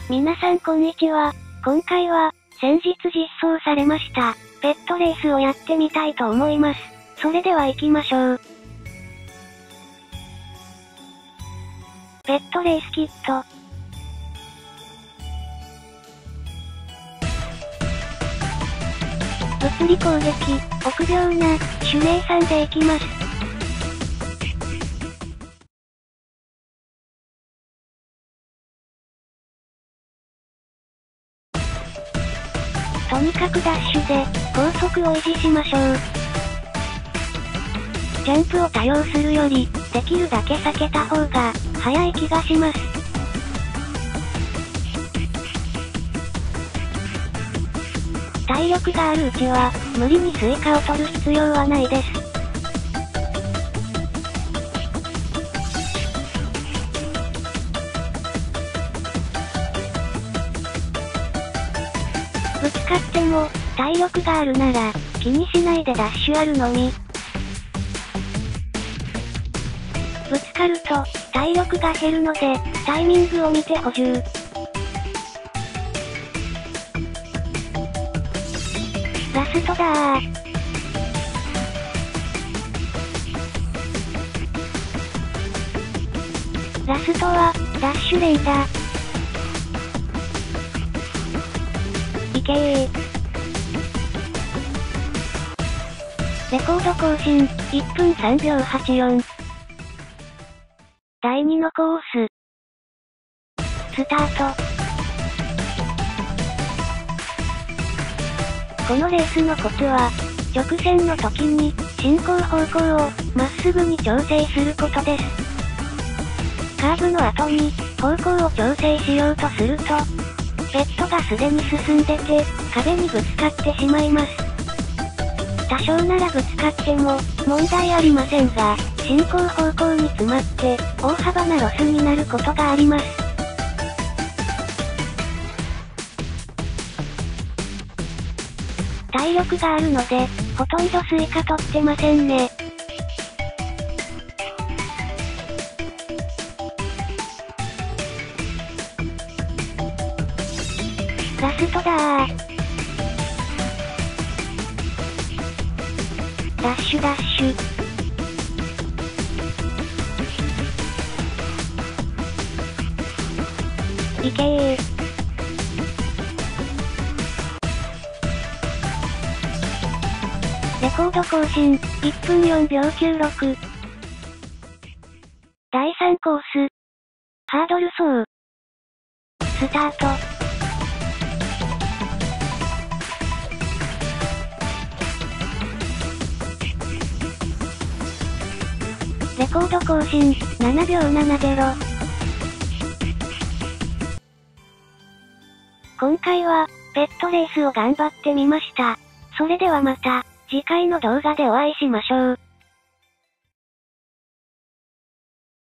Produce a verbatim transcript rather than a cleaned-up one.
皆さんこんにちは。今回は、先日実装されました、ペットレースをやってみたいと思います。それでは行きましょう。ペットレースキット。物理攻撃、臆病な、シュレイさんで行きます。とにかくダッシュで、高速を維持しましょう。ジャンプを多用するより、できるだけ避けた方が、早い気がします。体力があるうちは、無理にスイカを取る必要はないです。ぶつかっても、体力があるなら、気にしないでダッシュあるのみ。ぶつかると、体力が減るので、タイミングを見て補充。ラストだー。ラストは、ダッシュレイだ。いけー。レコード更新、いっぷんさんびょうはちよん。だいにのコース。スタート。このレースのコツは、直線の時に、進行方向を、まっすぐに調整することです。カーブの後に、方向を調整しようとすると、ペットがすでに進んでて、壁にぶつかってしまいます。多少ならぶつかっても、問題ありませんが、進行方向に詰まって、大幅なロスになることがあります。体力があるので、ほとんどスイカ取ってませんね。ラストだー。ダッシュダッシュ。いけー。レコード更新、いっぷんよんびょうきゅうろく。だいさんコース。ハードル走。スタート。レコード更新、ななびょうななじゅう。今回は、ペットレースを頑張ってみました。それではまた、次回の動画でお会いしましょう。